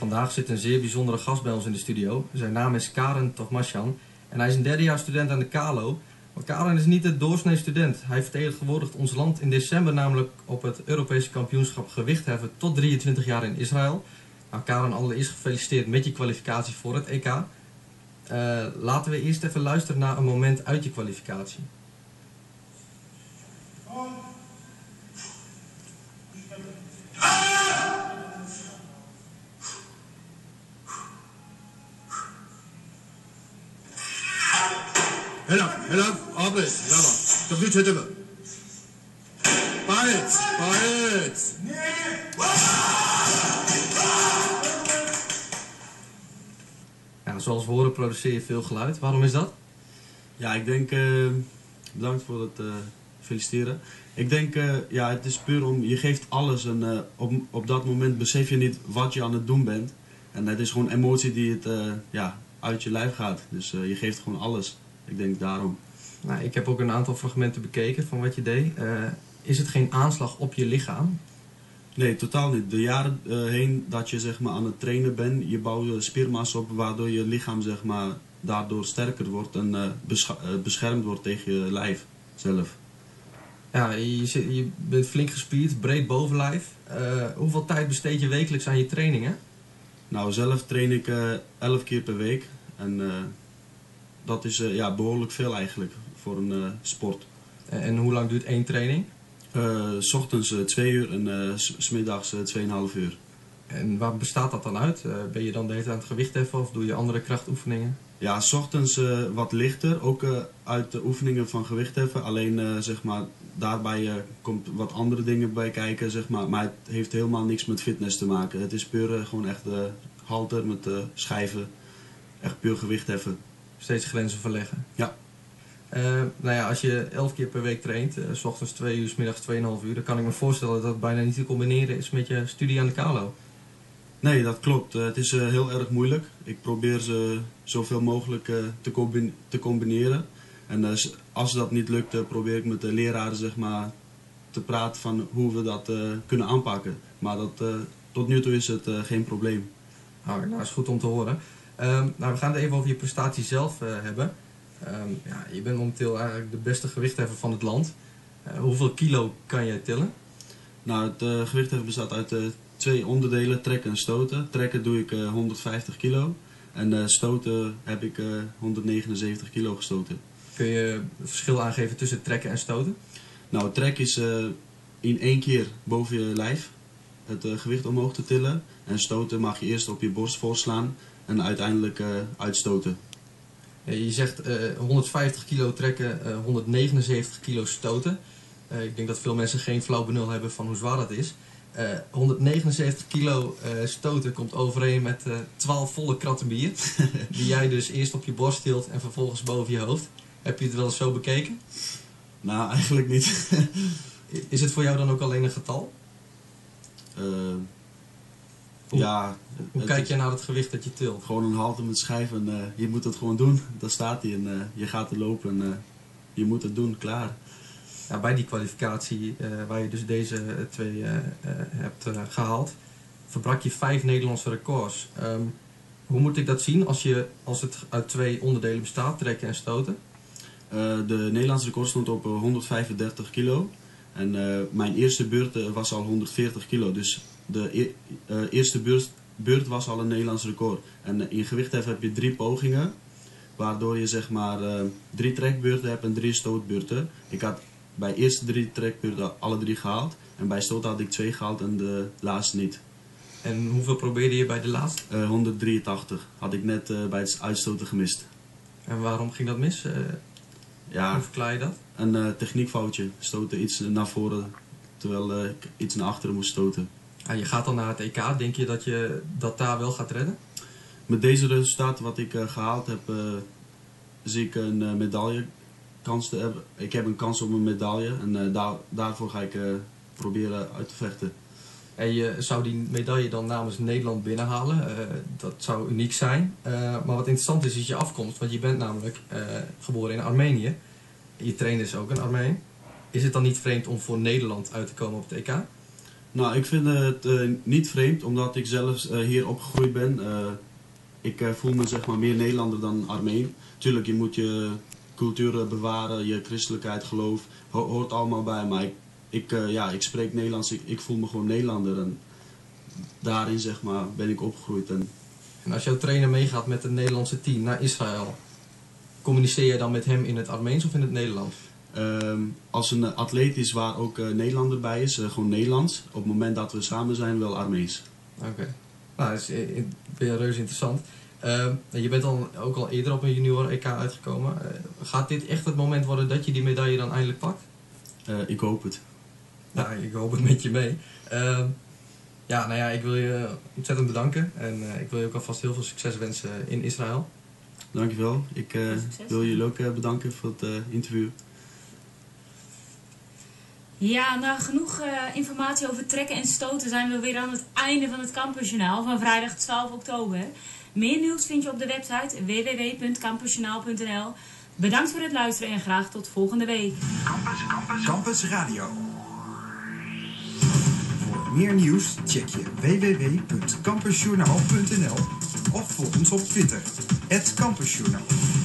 Vandaag zit een zeer bijzondere gast bij ons in de studio. Zijn naam is Karen Tochmasyan en hij is een derdejaars student aan de KALO. Maar Karen is niet de doorsnee student. Hij vertegenwoordigt ons land in december namelijk op het Europese kampioenschap gewichtheffen tot 23 jaar in Israël. Nou, Karen, allereerst gefeliciteerd met je kwalificatie voor het EK. Laten we eerst even luisteren naar een moment uit je kwalificatie. هلا عابد يلا تبديت هتبقى بايت Ja, zoals we horen produceer je veel geluid. Waarom is dat? Ja, ik denk, bedankt voor het feliciteren. Ik denk, ja, het is puur om, je geeft alles en op dat moment besef je niet wat je aan het doen bent. En het is gewoon emotie die het, ja, uit je lijf gaat. Dus je geeft gewoon alles. Ik denk daarom. Nou, ik heb ook een aantal fragmenten bekeken van wat je deed. Is het geen aanslag op je lichaam? Nee, totaal niet. De jaren heen dat je zeg maar, aan het trainen bent, je bouwt spiermassa op waardoor je lichaam zeg maar, daardoor sterker wordt en beschermd wordt tegen je lijf zelf. Ja, je bent flink gespierd, breed bovenlijf. Hoeveel tijd besteed je wekelijks aan je trainingen? Nou, zelf train ik 11 keer per week en dat is ja, behoorlijk veel eigenlijk voor een sport. En hoe lang duurt één training? 's ochtends 2 uur en 's middags 2,5 uur. En waar bestaat dat dan uit? Ben je dan de hele tijd aan het gewicht heffen of doe je andere krachtoefeningen? Ja, 's ochtends wat lichter, ook uit de oefeningen van gewichtheffen. Alleen zeg maar, daarbij komt wat andere dingen bij kijken, zeg maar het heeft helemaal niks met fitness te maken. Het is puur gewoon echt halter met schijven, echt puur gewichtheffen. Steeds grenzen verleggen? Ja. Nou ja, als je 11 keer per week traint, 's ochtends 2 uur, 's middags 2,5 uur, dan kan ik me voorstellen dat het bijna niet te combineren is met je studie aan de KALO. Nee, dat klopt. Het is heel erg moeilijk. Ik probeer ze zoveel mogelijk te combineren. En als dat niet lukt, probeer ik met de leraren zeg maar, te praten van hoe we dat kunnen aanpakken. Maar tot nu toe is het geen probleem. Nou, dat is goed om te horen. Nou, we gaan het even over je prestatie zelf hebben. Ja, je bent momenteel eigenlijk de beste gewichtheffer van het land. Hoeveel kilo kan jij tillen? Nou, het gewichtheffen bestaat uit 2 onderdelen, trekken en stoten. Trekken doe ik 150 kilo en stoten heb ik 179 kilo gestoten. Kun je het verschil aangeven tussen trekken en stoten? Nou, trek is in 1 keer boven je lijf het gewicht omhoog te tillen. En stoten mag je eerst op je borst voorslaan en uiteindelijk uitstoten. Je zegt 150 kilo trekken, 179 kilo stoten. Ik denk dat veel mensen geen flauw benul hebben van hoe zwaar dat is. 179 kilo stoten komt overeen met 12 volle kratten bier. Die jij dus eerst op je borst tilt en vervolgens boven je hoofd. Heb je het wel eens zo bekeken? Nou, eigenlijk niet. Is het voor jou dan ook alleen een getal? Ja. Hoe kijk je naar het gewicht dat je tilt? Gewoon een halte met schijf en je moet het gewoon doen. Daar staat hij en je gaat er lopen en je moet het doen, klaar. Ja, bij die kwalificatie waar je dus deze 2 hebt gehaald, verbrak je 5 Nederlandse records. Hoe moet ik dat zien als het uit 2 onderdelen bestaat, trekken en stoten? De Nederlandse record stond op 135 kilo. En mijn eerste beurt was al 140 kilo. Dus de eerste beurt was al een Nederlands record. En in gewichtheffen heb je 3 pogingen. Waardoor je zeg maar 3 trekbeurten hebt en 3 stootbeurten. Ik had bij de eerste 3 trekbeurten alle 3 gehaald. En bij stoot had ik 2 gehaald en de laatste niet. En hoeveel probeerde je bij de laatste? 183 had ik net bij het uitstoten gemist. En waarom ging dat mis? Ja, hoe verklaar je dat? Een techniekfoutje. Stoten iets naar voren terwijl ik iets naar achteren moest stoten. Je gaat dan naar het EK. Denk je dat daar wel gaat redden? Met deze resultaten wat ik gehaald heb, zie ik een medaillekans te hebben. Ik heb een kans op een medaille en daarvoor ga ik proberen uit te vechten. En je zou die medaille dan namens Nederland binnenhalen. Dat zou uniek zijn. Maar wat interessant is je afkomst. Want je bent namelijk geboren in Armenië. Je trainer is ook een Armeen. Is het dan niet vreemd om voor Nederland uit te komen op het EK? Nou, ik vind het niet vreemd, omdat ik zelf hier opgegroeid ben. Ik voel me zeg maar meer Nederlander dan Armeen. Tuurlijk, je moet je cultuur bewaren, je christelijkheid, geloof, hoort allemaal bij. Maar ik spreek Nederlands, ik voel me gewoon Nederlander. En daarin zeg maar ben ik opgegroeid. En als jouw trainer meegaat met het Nederlandse team naar Israël, communiceer je dan met hem in het Armeens of in het Nederlands? Als een atleet is waar ook Nederlander bij is, gewoon Nederlands. Op het moment dat we samen zijn, wel Armeens. Oké. Nou, dat is weer reuze interessant. Je bent dan ook al eerder op een junior EK uitgekomen. Gaat dit echt het moment worden dat je die medaille dan eindelijk pakt? Ik hoop het. Nou, ik hoop het met je mee. Ik wil je ontzettend bedanken. En ik wil je ook alvast heel veel succes wensen in Israël. Dankjewel. Ik wil jullie ook bedanken voor het interview. Ja, na genoeg informatie over trekken en stoten zijn we weer aan het einde van het Campusjournaal van vrijdag 12 oktober. Meer nieuws vind je op de website www.campusjournaal.nl. Bedankt voor het luisteren en graag tot volgende week. Campus Radio. Voor meer nieuws check je www.campusjournaal.nl of volg ons op Twitter @campusjournaal.